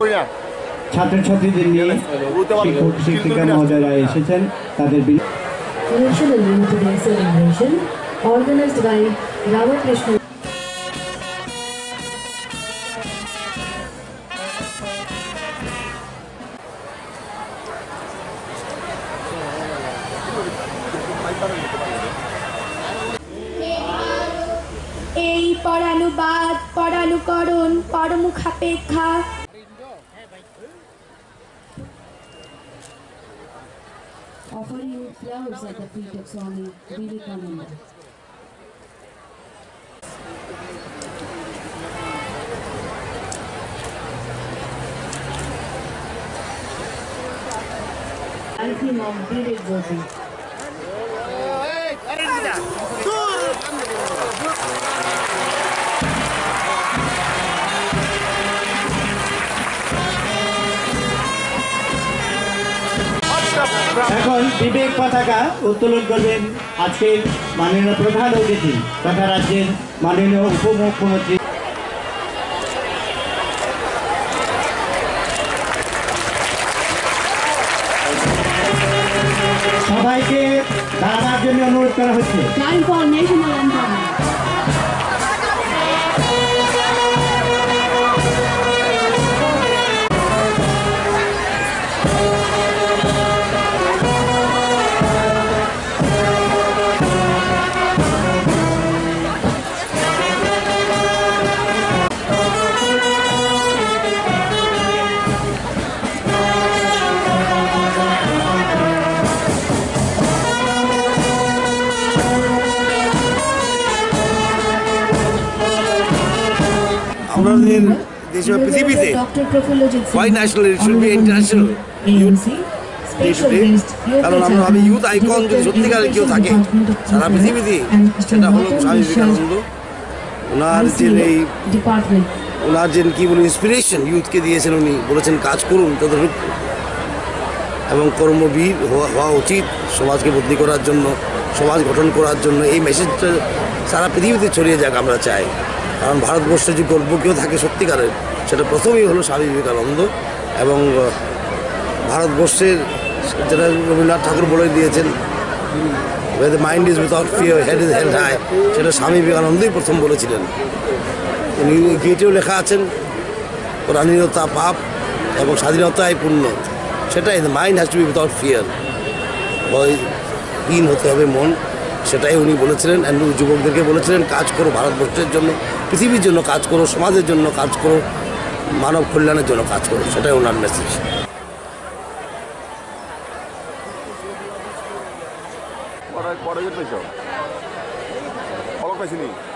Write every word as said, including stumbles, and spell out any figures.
ছাত্রছাত্রীদের নিয়ে শিক্ষক শিক্ষিকা মহোদয়রা এসেছেন তাদের celebration organized by Ramakrishna. এই পরানুবাদ পরানুকরণ পরমুখাপেক্ষা Offering you flowers at the feet of Swami Vivekananda. Anthem of Vivek Jyoti. এখন বিবেক পতাকা উত্তোলন করবেন আজকের মাননীয় প্রধান অতিথি তথা রাজ্যের মাননীয় উপমুখ্যমন্ত্রী। সবাইকে দাঁড়ানোর জন্য অনুরোধ করা হচ্ছে। Time for national anthem. আমাদের দেশে পৃথিবীতে why national it should be international youth day to day কারণ আমরা ভাবি ইউথ আইকন যদি সত্যিকারের কেউ থাকে সারা পৃথিবীতে সেটা হলো স্বামী বিবেকানন্দ। ওনার যে এই ওনার যে কী বলুন ইন্সপিরেশন ইউথকে দিয়েছেন, উনি বলেছেন কাজ করুন তদরূপ এবং কর্মবীর হওয়া উচিত সমাজকে বদলি করার জন্য, সমাজ গঠন করার জন্য। এই মেসেজটা সারা পৃথিবীতে ছড়িয়ে যাক আমরা চাই, কারণ ভারতবর্ষে যে গর্ব কেউ থাকে সত্যিকারের সেটা প্রথমেই হলো স্বামী বিবেকানন্দ। এবং ভারতবর্ষের যেটা রবীন্দ্রনাথ ঠাকুর বলে দিয়েছেন where the mind is without fear, head is held high, সেটা স্বামী বিবেকানন্দই প্রথম বলেছিলেন। উনি গীতেও লেখা আছেন পরাধীনতা পাপ এবং স্বাধীনতায় পূর্ণ, সেটাই the mind has to be without fear, হীন হতে হবে মন, সেটাই উনি বলেছিলেন। অ্যান্ড যুবকদেরকে বলেছিলেন কাজ করো ভারতবর্ষের জন্য, পৃথিবীর জন্য কাজ করো, সমাজের জন্য কাজ করো, মানব কল্যাণের জন্য কাজ করো, সেটাই ওনার মেসেজ। পরে পরে পাইছ অলক পাইছিনি